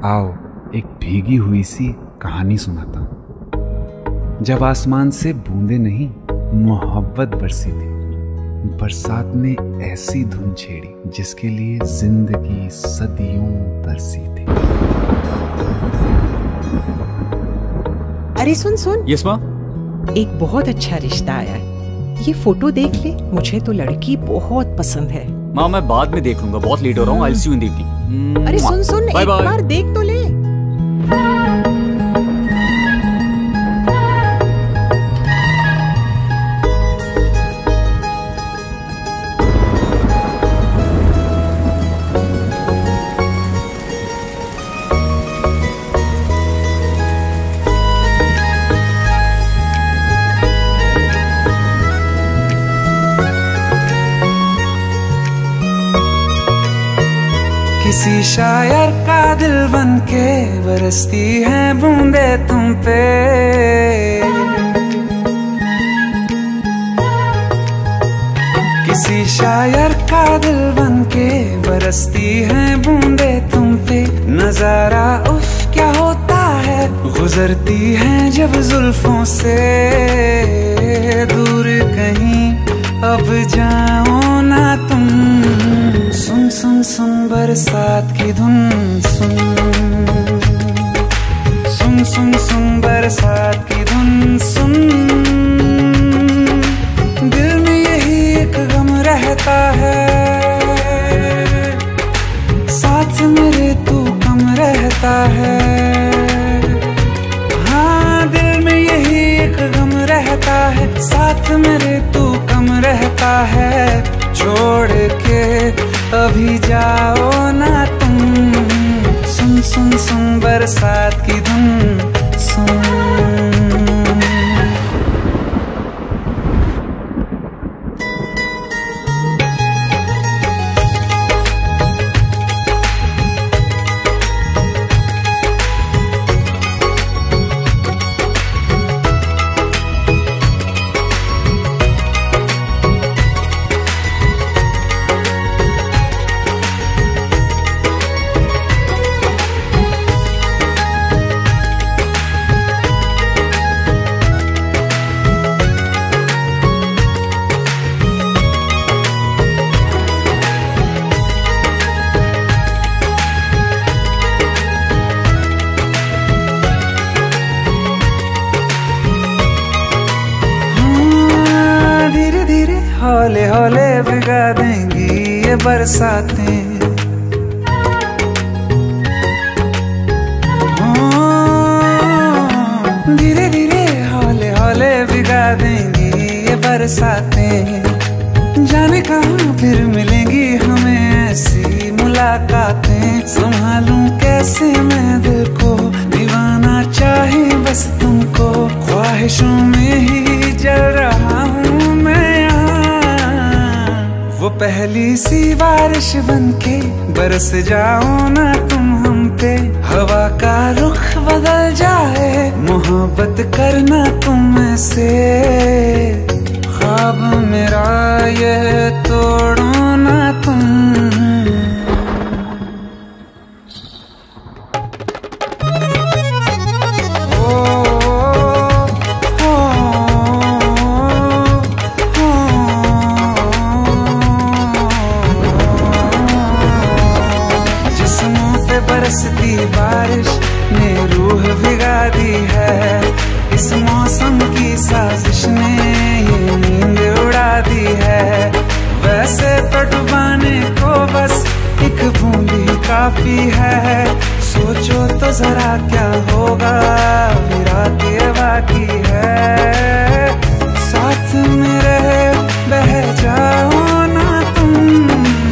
आओ एक भीगी हुई सी कहानी सुनाता हूँ। जब आसमान से बूंदे नहीं मोहब्बत बरसी थी, बरसात ने ऐसी धुन छेड़ी जिसके लिए जिंदगी सदियों तरसी थी। अरे सुन सुन। यस माँ। एक बहुत अच्छा रिश्ता आया है, ये फोटो देख ले। मुझे तो लड़की बहुत पसंद है। माँ मैं बाद में देख लूंगा, बहुत लेट हो रहा हूँ। I see you in the evening. अरे सुन सुन, एक बार देख तो ले। किसी शायर का दिल बन के बरसती है बूंदे तुम पे। किसी शायर का दिल बन के बरसती है बूंदे तुम पे। नजारा उफ क्या होता है, गुजरती है जब जुल्फों से। दूर कहीं अब जाओ ना तुम, सुन सुन सुन बरसात की धुन। सुन सुन सुन सुन बरसात की धुन। सुन दिल में यही एक गम रहता है, साथ मेरे तू कम रहता है। हाँ दिल में यही एक गम रहता है, साथ मेरे तू कम रहता है। छोड़ के अभी जाओ ना तुम, सुन सुन सुन बरसात की धुन। सुन हौले हौले भिगा देंगी ये बरसातें। धीरे धीरे हौले हौले भिगा देंगी ये बरसातें। जाने कहाँ फिर मिलेंगी हमें ऐसी मुलाकातें। संभालूं कैसे मैं दिल को, दीवाना चाहे बस तुमको। ख्वाहिशों में ही जल रहा हूँ मैं यहाँ। वो पहली सी बारिश बनके बरस जाओ ना तुम हम पे। हवा का रुख बदल जाए, मोहब्बत करना तुम से। ख्वाब मेरा ये तोड़ो ना तुम। बरसती बारिश ने रूह भिगा दी है। इस मौसम की साजिश ने ये नींद उड़ा दी है। वैसे तो डुबाने को बस एक बूंद ही काफी है। सोचो तो जरा क्या होगा, रात ये बाकी है। साथ मेरे बह जाओ ना तुम।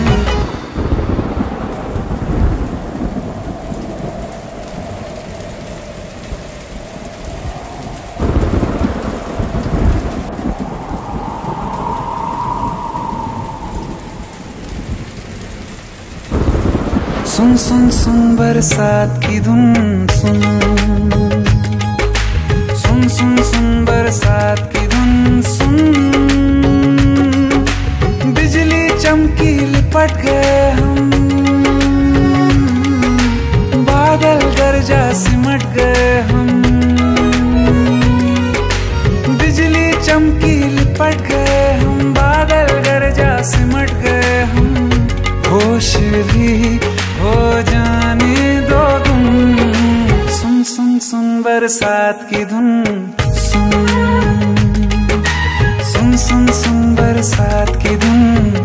सुन सुन सुन बरसात की धुन। सुन सुन सुन सुन बरसात की धुन। सुन बिजली चमकी लिपट गए हम, बादल चमकी लिपट गए हम, बादल गरजा सिमट गए हम, होश भी हो जाने दो तुम। सुन सुन सुन बरसात की धुन, सुन सुन सुन सुन बरसात की धुन।